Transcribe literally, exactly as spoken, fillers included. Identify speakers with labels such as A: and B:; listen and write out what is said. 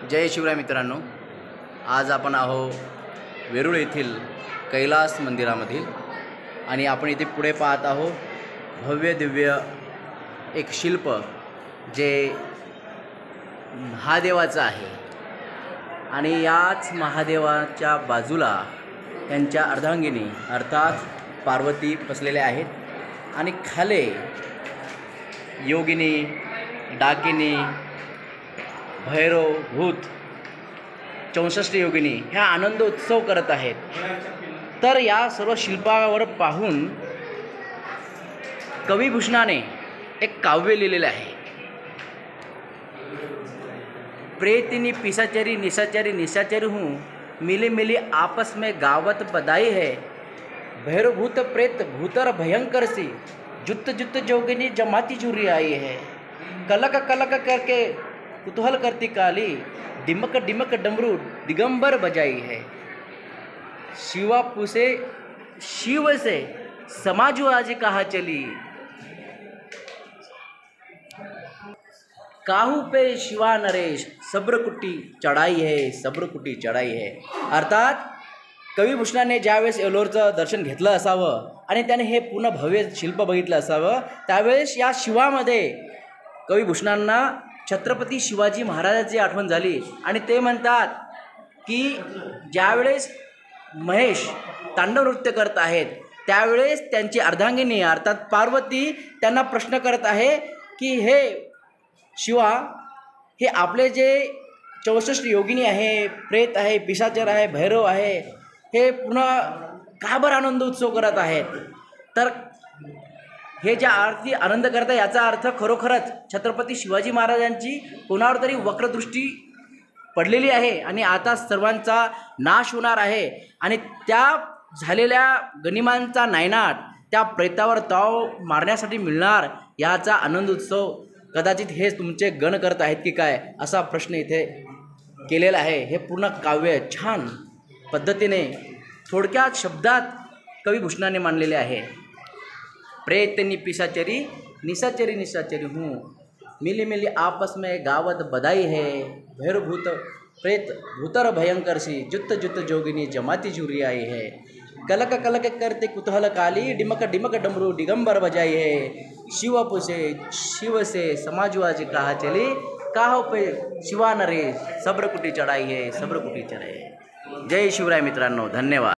A: जय शिवराय मित्रांनो, आज आपण आहो वेरूळ येथील कैलास मंदिरामधील आणि आपण इथे पुढे पाहत आहो भव्य दिव्य एक शिल्प जे महादेवाचं आहे आणि याच महादेवाच्या बाजूला त्यांच्या अर्धांगिनी अर्थात पार्वती बसलेल्या आहेत आणि खाले योगिनी, डाकिनी, भैरव, भूत, चौसष्ट योगिनी ह्या आनंद उत्सव करत आहेत। तर या सर्व शिल्पावर पाहून कविभूषणाने एक काव्य लिहिलेले आहे। प्रेतिनी पिसाचरी निशाचरी निशाचरी हूँ, मिली मिली आपस में गावत बधाई है। भैरव भूत प्रेत भूतर भयंकर सी, जुत जुत जोगिनी जमाती जुरी आई है। कलक कलक करके कुतूहल करती काली, डिमक डिमक डमरू दिगंबर बजाई है। शिवा पूसे शिव से समाजू आज कहा चली, काहू पे शिवा नरेश सब्रकुटी चढ़ाई है, सब्रकुटी चढ़ाई है। अर्थात कविभूषणाने ज्यावेळेस एलोरचं दर्शन घेतलं असावं आणि त्याने हे पूर्ण भव्य शिल्प बघितलं असावं, त्यावेळेस या शिवामध्ये कविभूषणांना छत्रपती शिवाजी महाराजांची आठवण झाली आणि ते म्हणतात की ज्यावेळेस महेश तांडव नृत्य करत आहेत त्यावेळेस त्यांची अर्धांगिनी अर्थात पार्वती त्यांना प्रश्न करत आहे की हे शिवा, हे आपले जे चौसष्ट योगिनी आहे, प्रेत आहे, पिशाचर आहे, भैरव आहे, हे पुन्हा का बरं आनंद उत्सव करत आहेत। तर हे ज्या आरती आनंद करता याचा अर्थ खरोखरच छत्रपती शिवाजी महाराजांची कोणावर तरी वक्रदृष्टी पडलेली आहे आणि आता सर्वांचा नाश होणार आहे आणि त्या झालेल्या गनिमांचा नायनाट त्या प्रेतावर ताव मारण्यासाठी मिळणार याचा आनंद उत्सव कदाचित हे तुमचे गण करत आहेत की काय असा प्रश्न इथे केलेला आहे। हे पूर्ण काव्य छान पद्धतीने थोडक्यात शब्दात कविभूषणाने मांडलेले आहे। प्रेतनी पिशाचरी निशाचरी निशाचरी हूँ, मिली मिली आपस में गावत बधाई है। भैरव भूत प्रेत भूतर भयंकर सी, जुत जुत जोगिनी जमाती जुरी आई है। कलक कलक करते कुतूहल काली, डिमक डिमक डमरू दिगंबर बजाई है। शिव पुसे शिव से समाजू आज कहा चली, काहो पे शिवा नरे सब्रकुटी चढ़ाई है, सब्रकुटी चढ़ाई है। जय शिवराय मित्रांनो, धन्यवाद।